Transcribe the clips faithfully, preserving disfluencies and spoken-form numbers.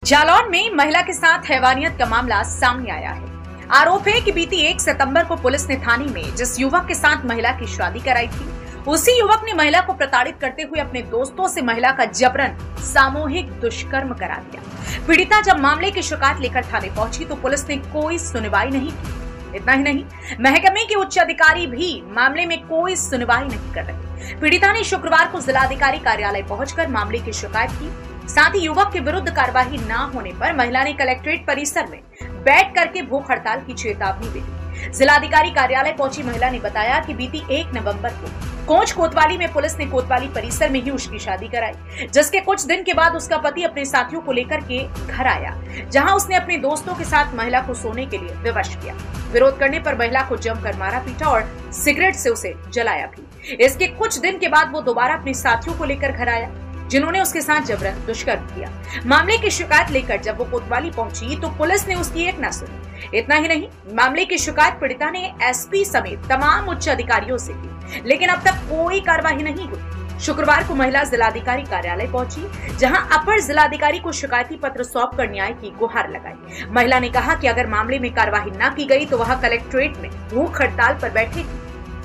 जालौन में महिला के साथ हैवानियत का मामला सामने आया है। आरोप है कि बीती एक सितंबर को पुलिस ने थाने में जिस युवक के साथ महिला की शादी कराई थी, उसी युवक ने महिला को प्रताड़ित करते हुए अपने दोस्तों से महिला का जबरन सामूहिक दुष्कर्म करा दिया। पीड़िता जब मामले की शिकायत लेकर थाने पहुंची तो पुलिस ने कोई सुनवाई नहीं की। इतना ही नहीं, महकमे के उच्च अधिकारी भी मामले में कोई सुनवाई नहीं कर रहे। पीड़िता ने शुक्रवार को जिलाधिकारी कार्यालय पहुंचकर मामले की शिकायत की। साथ ही युवक के विरुद्ध कार्रवाई न होने पर महिला ने कलेक्ट्रेट परिसर में बैठ करके भूख हड़ताल की चेतावनी दे दी। जिलाधिकारी कार्यालय पहुंची महिला ने बताया कि बीती एक नवंबर को कोंच कोतवाली में पुलिस ने कोतवाली परिसर में ही उसकी शादी कराई, जिसके कुछ दिन के बाद उसका पति अपने साथियों को लेकर के घर आया, जहां उसने अपने दोस्तों के साथ महिला को सोने के लिए विवश किया। विरोध करने पर महिला को जमकर मारा पीटा और सिगरेट से उसे जलाया भी। इसके कुछ दिन के बाद वो दोबारा अपने साथियों को लेकर घर आया, जिन्होंने उसके साथ जबरन दुष्कर्म किया। मामले की शिकायत लेकर जब वो कोतवाली पहुंची तो पुलिस ने उसकी एक न सुनी। इतना ही नहीं, मामले की शिकायत पीड़िता ने एसपी समेत तमाम उच्च अधिकारियों से की, लेकिन अब तक कोई कार्रवाई नहीं हुई। शुक्रवार को महिला जिलाधिकारी कार्यालय पहुंची, जहां अपर जिलाधिकारी को शिकायती पत्र सौंप कर न्याय की गुहार लगाई। महिला ने कहा कि अगर मामले में कार्रवाई न की गई तो वह कलेक्ट्रेट में भूख हड़ताल पर बैठेगी।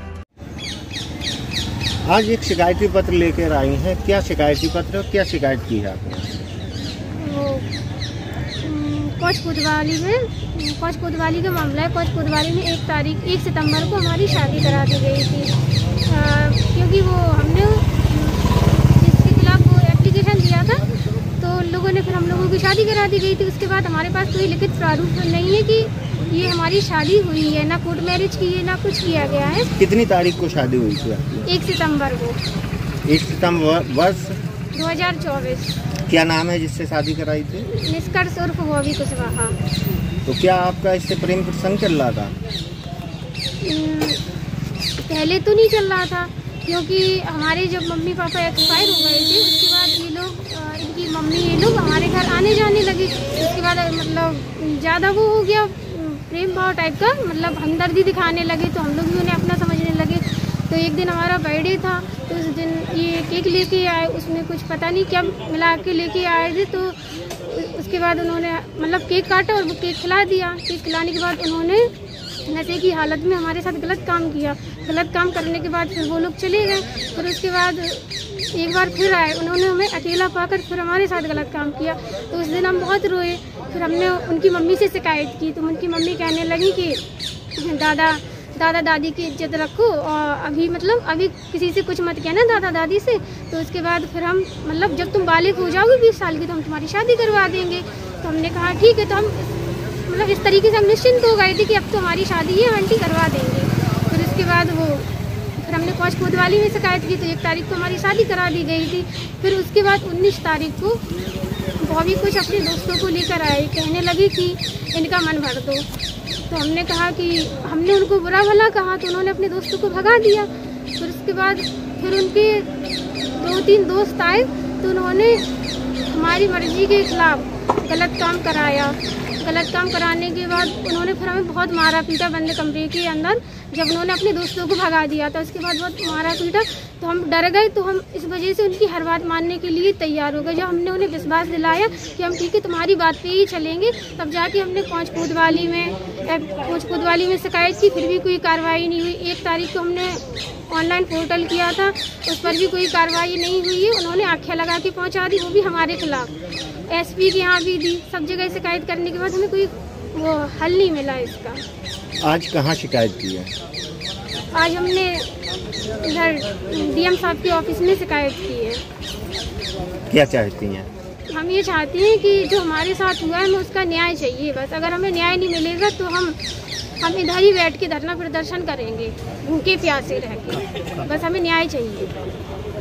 आज एक शिकायती पत्र लेकर आई हैं, क्या शिकायती पत्र, क्या शिकायत की है आपने? वो कोच कोतवाली में कोच कोतवाली का मामला है। कोच कोतवाली में एक तारीख एक सितंबर को हमारी शादी करा दी गई थी, आ, क्योंकि वो हमने जिसके खिलाफ वो एप्लीकेशन दिया था तो लोगों ने फिर हम लोगों की शादी करा दी गई थी। उसके बाद हमारे पास कोई लिखित प्रारूप नहीं है कि ये हमारी शादी हुई है, ना कोर्ट मैरिज की है, ना कुछ किया गया है। कितनी तारीख को शादी हुई थी आपकी? एक सितंबर को। एक सितंबर वर्ष दो हज़ार चौबीस। क्या नाम है जिससे शादी कराई थी? निष्कर्ष उर्फ बॉबी कुशवाहा। तो क्या आपका इससे प्रेम प्रसंग चल रहा था? पहले तो नहीं चल रहा था, क्योंकि हमारे जब मम्मी पापा एक्सपायर हो गए थे उसके बाद ये लोग, इनकी मम्मी ये लोग हमारे घर आने जाने लगे। उसके बाद मतलब ज़्यादा वो हो गया प्रेम भाव टाइप का, मतलब हमदर्दी दिखाने लगे, तो हम लोग भी उन्हें अपना समझने लगे। तो एक दिन हमारा बर्थडे था, तो उस दिन ये केक लेके आए, उसमें कुछ पता नहीं क्या मिला के लेके आए थे। तो उसके बाद उन्होंने मतलब केक काटा और वो केक खिला दिया। केक खिलाने के बाद उन्होंने नशे की हालत में हमारे साथ गलत काम किया। गलत काम करने के बाद फिर वो लोग चले गए। फिर उसके बाद एक बार फिर आए, उन्होंने हमें अकेला पाकर फिर हमारे साथ गलत काम किया। तो उस दिन हम बहुत रोए। फिर हमने उनकी मम्मी से शिकायत की, तो उनकी मम्मी कहने लगी कि दादा दादा दादी की इज्जत रखो और अभी मतलब अभी किसी से कुछ मत कहना, दादा दादी से। तो उसके बाद फिर हम मतलब जब तुम बालिग हो जाओगे बीस साल की तो हम तुम्हारी शादी करवा देंगे। तो हमने कहा ठीक है। तो हम मतलब इस तरीके से हम निश्चिंत हो गए थे कि अब तो हमारी शादी है, आंटी करवा देंगे। फिर उसके बाद वो फिर हमने कोच कोतवाली में शिकायत की, तो एक तारीख को हमारी शादी करा दी गई थी। फिर उसके बाद उन्नीस तारीख को बॉबी कुछ अपने दोस्तों को लेकर आए, कहने लगी कि इनका मन भर दो। तो हमने कहा कि हमने उनको बुरा भला कहा, तो उन्होंने अपने दोस्तों को भगा दिया। फिर उसके बाद फिर उनके दो तीन दोस्त आए, तो उन्होंने हमारी मर्जी के खिलाफ गलत काम कराया। गलत काम कराने के बाद उन्होंने फिर हमें बहुत मारा पीटा बंद कमरे के अंदर, जब उन्होंने अपने दोस्तों को भगा दिया था। उसके बाद बहुत मारा पीटा, तो हम डर गए। तो हम इस वजह से उनकी हर बात मानने के लिए तैयार हो गए। जब हमने उन्हें विश्वास दिलाया कि हम ठीक है तुम्हारी बात पे ही चलेंगे, तब जाके हमने कोंच कोतवाली में कोंच कोतवाली में शिकायत की। फिर भी कोई कार्रवाई नहीं हुई। एक तारीख को हमने ऑनलाइन पोर्टल किया था, उस पर भी कोई कार्रवाई नहीं हुई है। उन्होंने आख्या लगा के पहुँचा दी, वो भी हमारे खिलाफ। एसपी के यहाँ भी दी, सब जगह शिकायत करने के बाद हमें कोई वो हल नहीं मिला इसका। आज कहाँ शिकायत की है? आज हमने इधर डीएम साहब के ऑफिस में शिकायत की है। क्या चाहती हैं? हम ये चाहते हैं कि जो हमारे साथ हुआ है हमें उसका न्याय चाहिए। बस अगर हमें न्याय नहीं मिलेगा तो हम हम इधर ही बैठ के धरना प्रदर्शन करेंगे, भूखे प्यासे रह के। बस हमें न्याय चाहिए।